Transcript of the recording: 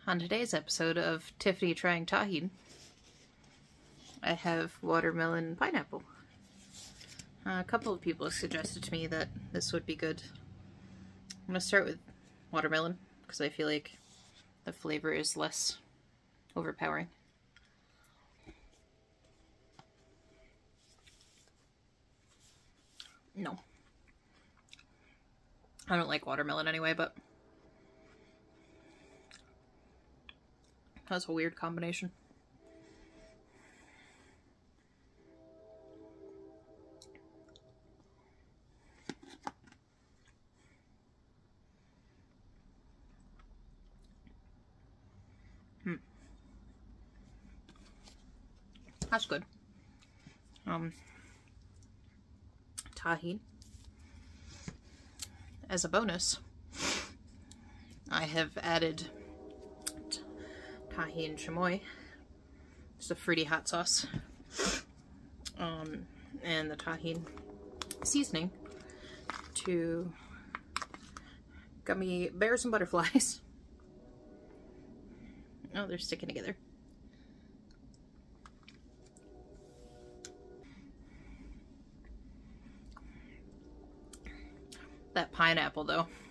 On today's episode of Tiffany Trying Tajin, I have watermelon and pineapple. A couple of people suggested to me that this would be good. I'm going to start with watermelon because I feel like the flavor is less overpowering. No. I don't like watermelon anyway, but that's a weird combination. That's good. Tajin. As a bonus, I have added Tajin and Chamoy. It's a fruity hot sauce. And the Tajin seasoning to gummy bears and butterflies. Oh, they're sticking together. That pineapple, though,